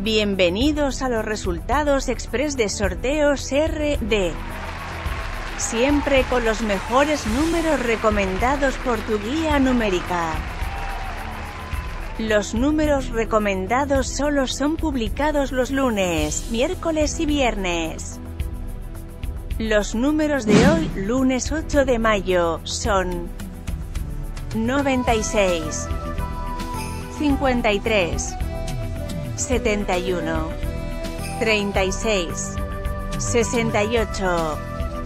Bienvenidos a los resultados express de sorteos RD. Siempre con los mejores números recomendados por tu guía numérica. Los números recomendados solo son publicados los lunes, miércoles y viernes. Los números de hoy, lunes 8 de mayo, son 96, 53, 71, 36, 68.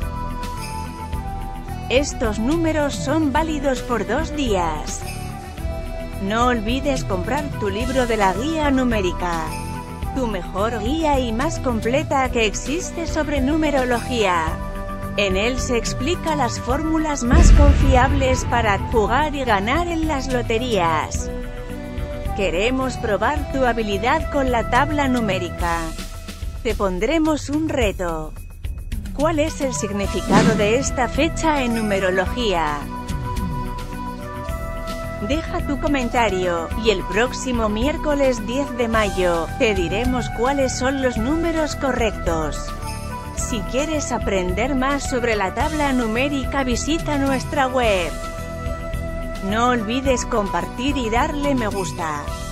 Estos números son válidos por 2 días. No olvides comprar tu libro de la guía numérica, tu mejor guía y más completa que existe sobre numerología. En él se explica las fórmulas más confiables para jugar y ganar en las loterías. Queremos probar tu habilidad con la tabla numérica. Te pondremos un reto. ¿Cuál es el significado de esta fecha en numerología? Deja tu comentario, y el próximo miércoles 10 de mayo, te diremos cuáles son los números correctos. Si quieres aprender más sobre la tabla numérica, visita nuestra web. No olvides compartir y darle me gusta.